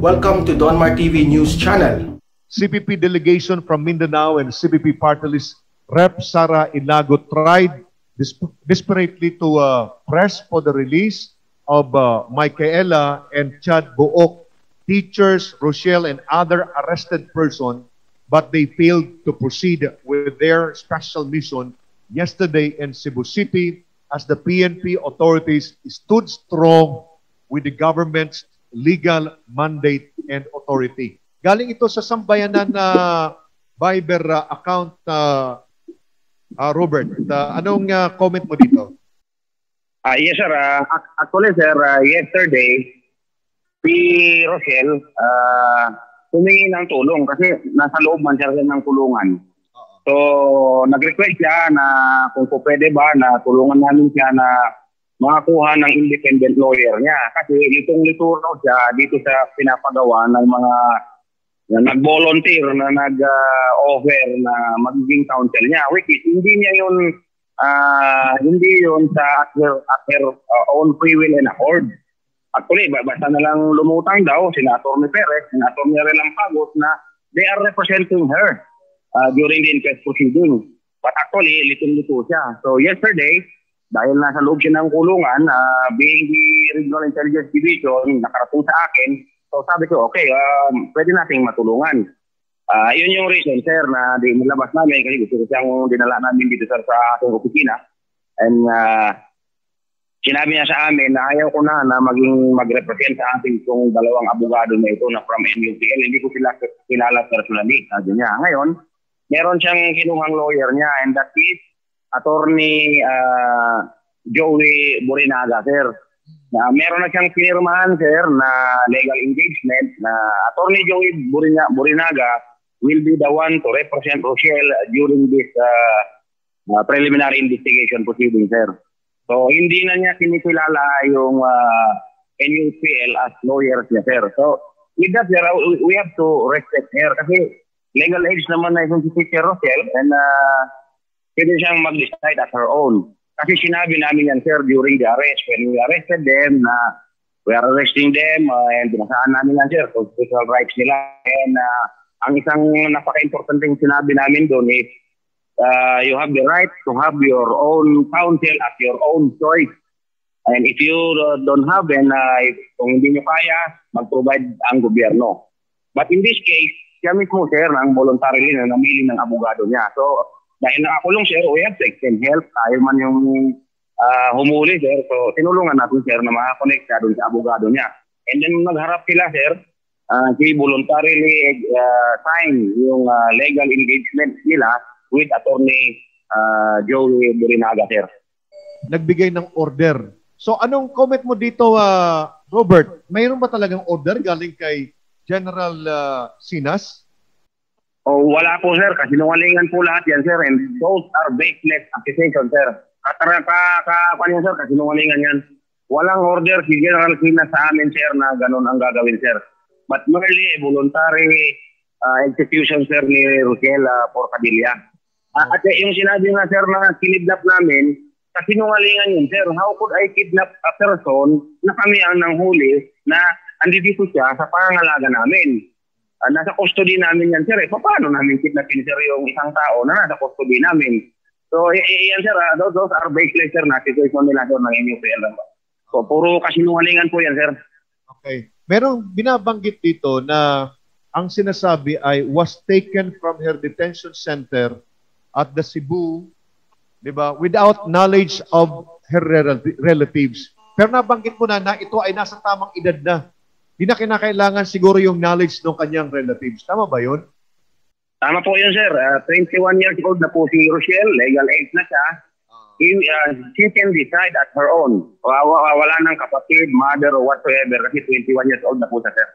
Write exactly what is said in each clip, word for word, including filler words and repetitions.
Welcome to Donmar T V News Channel. C P P delegation from Mindanao and C P P party list Rep Sara Ilago tried desperately to uh, press for the release of uh, Micaela and Chad Book, teachers, Rochelle, and other arrested persons, but they failed to proceed with their special mission yesterday in Cebu City as the P N P authorities stood strong with the government's legal mandate and authority. Galing ito sa sambayanan na Viber uh, account, uh, uh, Robert. Uh, anong uh, comment mo dito? Uh, yes, sir. Uh, actually, sir, uh, yesterday, si Rochelle uh, humingi ng tulong kasi nasa loob man siya ng kulungan. So, nag-request siya na kung po pwede ba na tulungan namin siya na makakuha ng independent lawyer niya. Kasi litong-lito siya dito sa pinapagawa ng mga na nag-volunteer na nag-offer uh, na magiging counsel niya. Which is, hindi niya yun, uh, hindi yun sa at her, at her uh, own free will and accord. Actually, basta na lang lumutang daw, Senator ni Perez, Senator ni Relampagos na they are representing her uh, during the inquest proceeding. But actually, litong-lito siya. So yesterday, dahil nasa loob siya ng kulungan, uh, being the Regional Intelligence Division, nakarating sa akin, so sabi ko, okay, um, pwede nating matulungan. Uh, yun yung reason, sir, na di nilabas namin kasi gusto ko siyang dinala namin dito, sir, sa ating opisina. And uh, sinabi niya sa amin na ayaw ko na na maging mag-represent sa ating itong dalawang abogado na ito na from N U P L. Hindi ko sila kilala personally. Sabi niya. Ngayon, meron siyang kinuhang lawyer niya, and that is Attorney uh, Joey Borinaga, sir. Na meron na siyang pinirmahan, sir, na legal engagement na Attorney Joey Borinaga will be the one to represent Rochelle during this uh, uh, preliminary investigation proceeding, sir. So, hindi na niya kinikilala yung uh, N U P L as lawyers niya, sir. So, with that, sir, we have to respect her kasi legal age naman na yung si Teacher Rochelle, and uh, pwede siyang mag-decide at her own. Kasi sinabi namin yan, sir, during the arrest. When we arrested them, na uh, we are arresting them, uh, and binasaan namin yan, sir, constitutional rights nila. And uh, ang isang napaka-importanting sinabi namin doon is, uh, you have the right to have your own counsel at your own choice. And if you uh, don't have, then uh, if, kung hindi nyo kaya, mag-provide ang gobyerno. But in this case, siya mismo, sir, ang voluntarily na namili ng abogado niya. So, dahil nakakulong, sir, we have to extend help. Ayaw man yung uh, humuli, sir. So, tinulungan natin, sir, na makakonect siya doon sa abogado niya. And then, nagharap sila, sir. Uh, si voluntarily uh, sign yung uh, legal engagement nila with Attorney uh, Joey Borinaga, sir. Nagbigay ng order. So, anong comment mo dito, uh, Robert? Mayroon ba talagang order galing kay General uh, Sinas? Oh, wala po, sir. Kasinungalingan po lahat yan, sir. And those are baseless accusations, sir. Katara ka, ka, ka, sir, kasinungalingan yan. Walang order si General Sinas sa amin, sir, na ganun ang gagawin, sir. But merely a voluntary uh, execution, sir, ni Rochelle uh, Porcadilla. Uh, at yung sinabi nga, sir, na kinidnap namin, kasinungalingan yun, sir. How could I kidnap a person na kami ang nanghuli na andito siya sa pangangalaga namin? Uh, nasa custody namin yan, sir. Eh, paano namin kidnapin, sir, yung isang tao na nasa custody namin? So, yan, sir, uh, those, those are baseless, sir, na situation nila, sir, ng N U P L. So, puro kasinungalingan po yan, sir. Okay. Merong binabanggit dito na ang sinasabi ay was taken from her detention center at the Cebu, di ba, without knowledge of her relatives. Pero nabanggit mo na na ito ay nasa tamang edad na. Hindi na kinakailangan siguro yung knowledge ng kanyang relatives. Tama ba yun? Tama po yun, sir. Uh, twenty-one years old na po si Rochelle. Legal age na siya. He, uh, she can decide at her own. Wala ng kapatid, mother, or whatsoever. Kasi twenty-one years old na po siya, sir.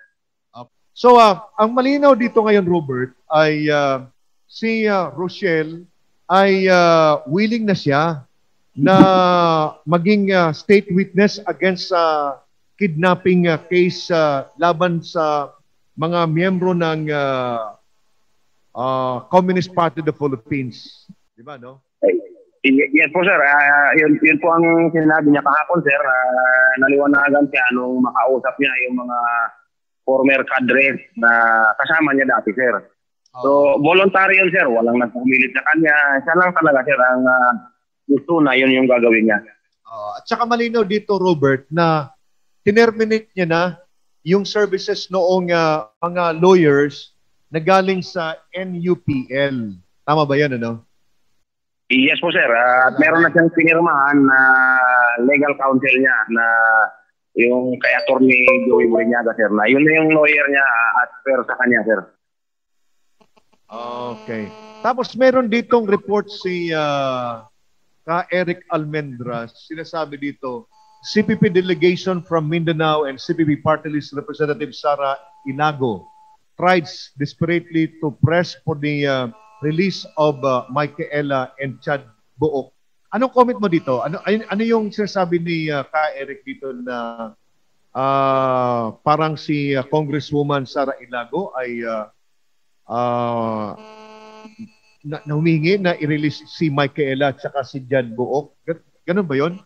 So, uh, ang malinaw dito ngayon, Robert, ay uh, si uh, Rochelle ay uh, willing na siya na maging uh, state witness against uh, kidnapping uh, case uh, laban sa mga miyembro ng uh, uh, Communist Party of the Philippines. Di ba, no? Yes po, sir. Uh, yun, yun po ang sinabi niya kahapon, sir. Uh, naliwanagan siya nung makausap niya yung mga former cadre na kasama niya dati, sir. So, voluntary yun, sir. Walang nagpumilit sa kanya. Siya lang talaga, sir, ang uh, gusto na yun yung gagawin niya. Uh, at saka malinaw dito, Robert, na tinerminate niya na yung services noong uh, mga lawyers na galing sa N U P L. Tama ba yan, ano? Yes po, sir. Uh, at meron na siyang pinirmahan na legal counsel niya na yung kay attorney Joey Boriniaga, sir, na yun na yung lawyer niya uh, as per sa kanya, sir. Okay. Tapos meron ditong report si uh, ka Eric Almendras. Sinasabi dito, C P P delegation from Mindanao and C P P Party List Representative Sara Inago tried desperately to press for the uh, release of uh, Micaela and Chad Book. Anong comment mo dito? Ano ano yung sinasabi ni uh, ka Eric dito na uh, parang si uh, Congresswoman Sara Inago ay uh, uh, na, na humingi na i-release si Micaela at saka si Jan Buok? Ganun ba yun?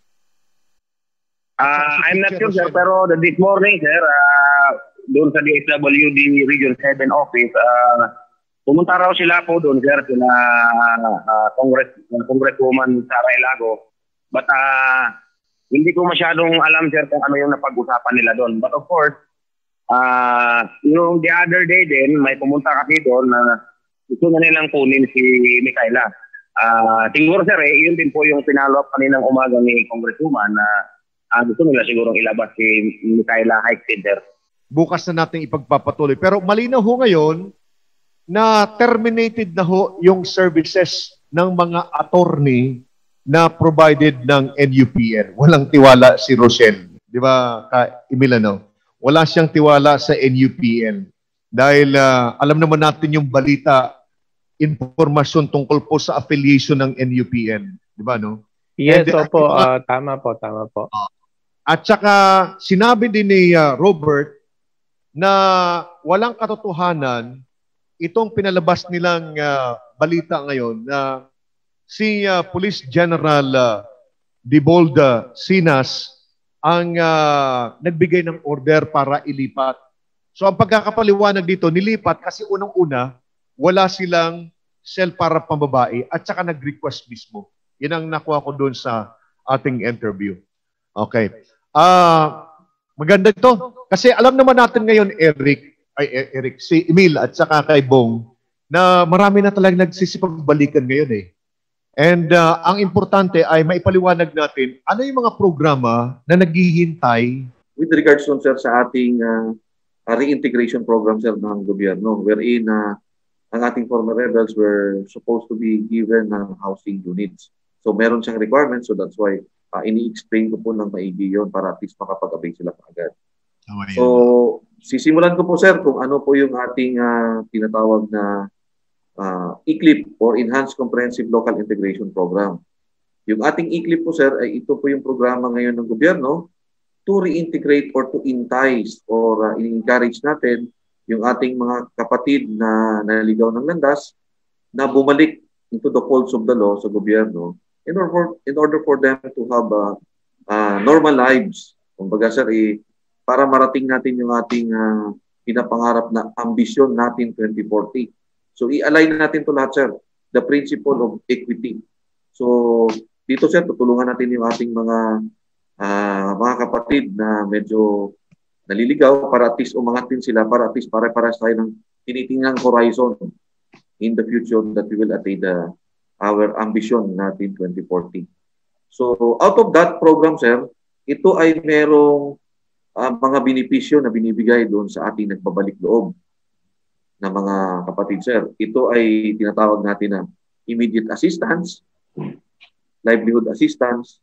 Uh, I'm not sure, sir, pero the, this morning, sir, uh, doon sa D S W D Region seven office, uh, pumunta raw sila po doon, sir, sila uh, Congress, Congresswoman Sara Ilago. But uh, hindi ko masyadong alam, sir, kung ano yung napag-usapan nila doon. But of course, uh, yung the other day din, may pumunta kasi doon na uh, gusto na nilang kunin si Micaela. Uh, siguro, sir, eh, yun din po yung pinalo up kaninang umaga ni Congresswoman na uh, uh, gusto nila siguro ilabas si Micaela Highstead, sir. Bukas na natin ipagpapatuloy. Pero malinaw ho ngayon na terminated na ho yung services ng mga attorney na provided ng N U P L. Walang tiwala si Rochelle. Di ba, Emiliano? Wala siyang tiwala sa N U P L. Dahil uh, alam naman natin yung balita, informasyon tungkol po sa affiliation ng N U P L. Di ba, no? Yes, And, opo. Uh, tama po, tama po. Uh, at saka, sinabi din ni uh, Robert na walang katotohanan itong pinalabas nilang uh, balita ngayon na si uh, Police General uh, Dibolda Sinas ang uh, nagbigay ng order para ilipat. So ang pagkakapaliwanag dito, nilipat kasi unang-una, wala silang cell para pambabae at saka nag-request mismo. Yan ang nakuha ko doon sa ating interview. Okay. Uh, maganda ito. Kasi alam naman natin ngayon, Eric, ay Eric, si Emil at saka kay Bong, na marami na talagang nagsisipagbalikan ngayon eh. And uh, ang importante ay maipaliwanag natin ano yung mga programa na naghihintay. With regards to, sir, sa ating uh, reintegration program, sir, ng gobyerno, wherein uh, ang ating former rebels were supposed to be given uh, housing units. So meron siyang requirements, so that's why uh, ini-explain ko po ng maigi yun para at least makapag-abay sila kaagad. Oh, so sisimulan ko po, sir, kung ano po yung ating uh, tinatawag na Uh, E C L I P or Enhanced Comprehensive Local Integration Program. Yung ating E C L I P po, sir, ay ito po yung programa ngayon ng gobyerno to reintegrate or to entice or uh, encourage natin yung ating mga kapatid na naligaw ng landas na bumalik into the folds of the law sa gobyerno in order for, in order for them to have uh, uh, normal lives. Kumbaga, sir, eh, para marating natin yung ating uh, pinapangarap na ambisyon natin twenty forty. So, i-align natin ito lahat, sir. The principle of equity. So, dito, sir, tutulungan natin yung ating mga uh, mga kapatid na medyo naliligaw para at least umangatin sila, para at least pare-pares tayo ng tinitingang horizon in the future that we will attain the, our ambition natin twenty forty. So, out of that program, sir, ito ay merong uh, mga benepisyo na binibigay doon sa ating nagbabalik loob na mga kapatid, sir. Ito ay tinatawag natin na immediate assistance, livelihood assistance,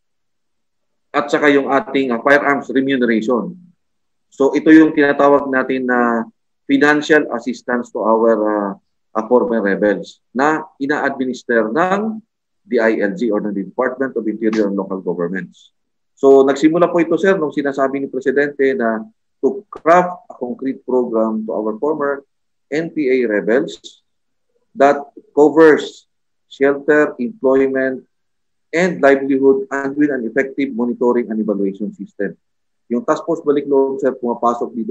at saka yung ating uh, firearms remuneration. So ito yung tinatawag natin na financial assistance to our uh, uh, former rebels na ina-administer ng D I L G or ng Department of Interior and Local Governments. So nagsimula po ito, sir, nung sinasabi ni Presidente na to craft a concrete program to our former N P A rebels that covers shelter, employment, and livelihood and with an effective monitoring and evaluation system. Yung Task Force Balik Loob, sir, pumapasok dito sa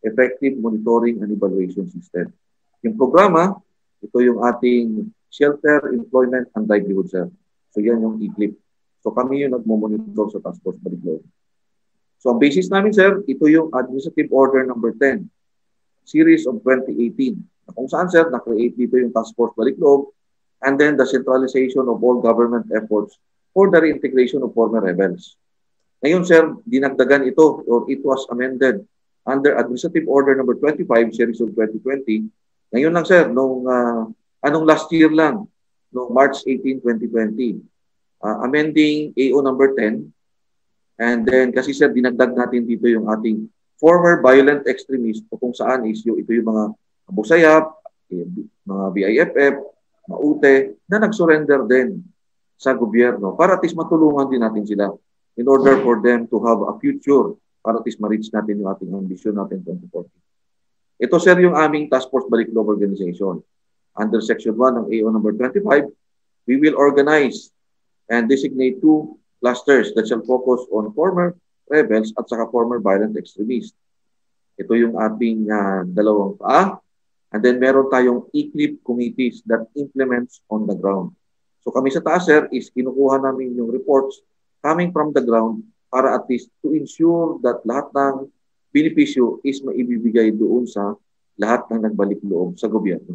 effective monitoring and evaluation system. Yung programa, ito yung ating Shelter, Employment, and Livelihood, sir. So yan yung E C L I P. So kami yung nagmo-monitor sa Task Force Baliklog. So ang basis namin, sir, ito yung Administrative Order number ten, Series of twenty eighteen. Kung saan, sir, na-create dito yung Task Force Baliklog and then the centralization of all government efforts for the reintegration of former rebels. Ngayon, sir, dinagdagan ito or it was amended under Administrative Order number twenty-five, Series of twenty twenty. Ngayon lang, sir, nung uh, anong last year lang, nung March eighteenth, twenty twenty, uh, amending A O number ten. And then, kasi, sir, dinagdag natin dito yung ating former violent extremist o kung saan is yung, ito yung mga Abu Sayyaf, mga B I F F, mga U T E, na nag-surrender din sa gobyerno para at least matulungan din natin sila in order for them to have a future para at least ma-reach natin yung ating ambisyon natin twenty forty. Ito, sir, yung aming Task Force Baliklog Organization. Under Section one ng A O number twenty-five, we will organize and designate two clusters that shall focus on former rebels at saka former violent extremists. Ito yung ating uh, dalawang paa. And then meron tayong E C L I P committees that implements on the ground. So kami sa taas, sir, is kinukuha namin yung reports coming from the ground para at least to ensure that lahat ng benepisyo is maibibigay doon sa lahat ng nagbalik loob sa gobyerno.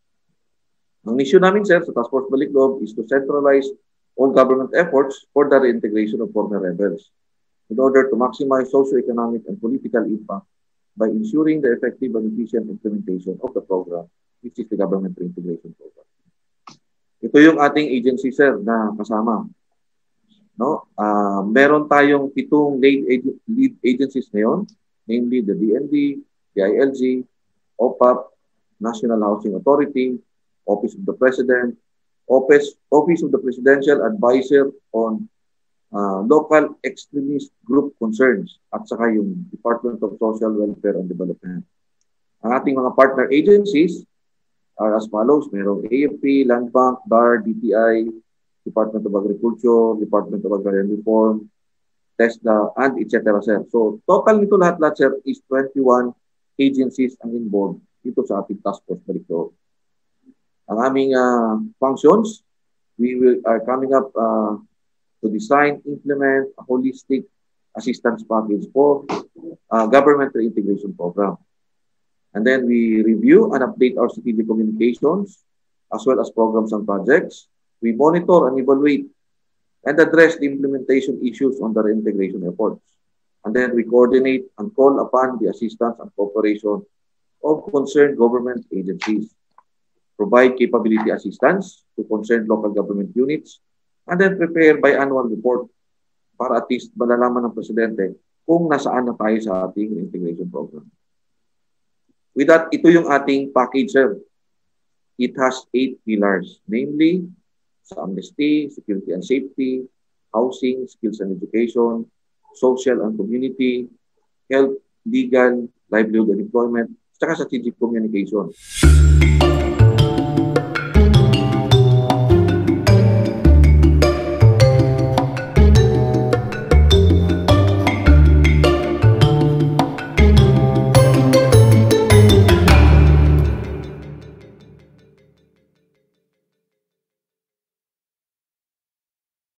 Ang mission namin, sir, sa Task Force Baliklog is to centralize all government efforts for the reintegration of former rebels in order to maximize socio-economic and political impact by ensuring the effective and efficient implementation of the program, which is the Government Reintegration Program. Ito yung ating agency, sir, na kasama. No? Uh, meron tayong pitong lead, ag- lead agencies ngayon, namely the D N D, D I L G, O P A P, National Housing Authority, Office of the President, Office, Office of the Presidential Advisor on uh, Local Extremist Group Concerns, at saka yung Department of Social Welfare and Development. Ang ating mga partner agencies are as follows. Merong A F P, Land Bank, D A R, D T I, Department of Agriculture, Department of Agrarian Reform, TESDA, and et cetera, sir. So, total nito lahat-lahat, sir, is twenty-one agencies ang involved dito sa ating Task Force Baliklog. Ang aming uh, functions, we will are coming up uh, to design, implement a holistic assistance package for uh, government reintegration program. And then we review and update our strategic communications as well as programs and projects. We monitor and evaluate and address the implementation issues on the reintegration efforts. And then we coordinate and call upon the assistance and cooperation of concerned government agencies, provide capability assistance to concerned local government units, and then prepare biannual report para at least malalaman ng Presidente kung nasaan na tayo sa ating reintegration program. With that, ito yung ating package, sir. It has eight pillars, namely, sa amnesty, security and safety, housing, skills and education, social and community, health, legal, livelihood and employment, saka strategic communication.